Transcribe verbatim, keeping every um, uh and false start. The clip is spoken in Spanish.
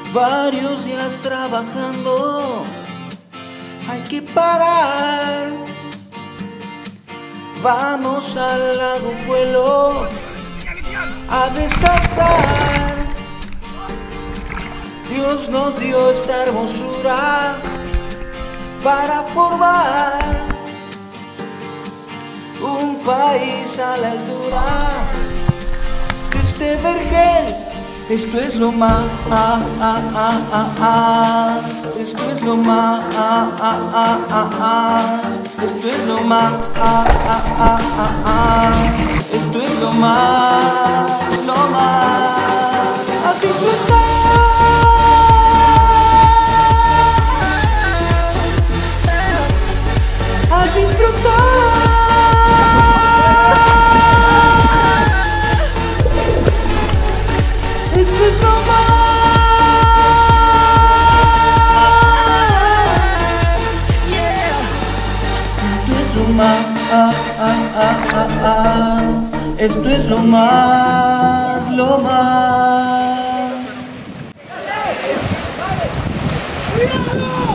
Varios días trabajando, hay que parar. Vamos al lago Puelo a descansar. Dios nos dio esta hermosura para formar un país a la altura de este vergel. Esto es lo más, esto es lo más, esto es lo más, esto es lo más, lo más, a disfrutar, a disfrutar. Esto es lo más, esto es lo más, lo más.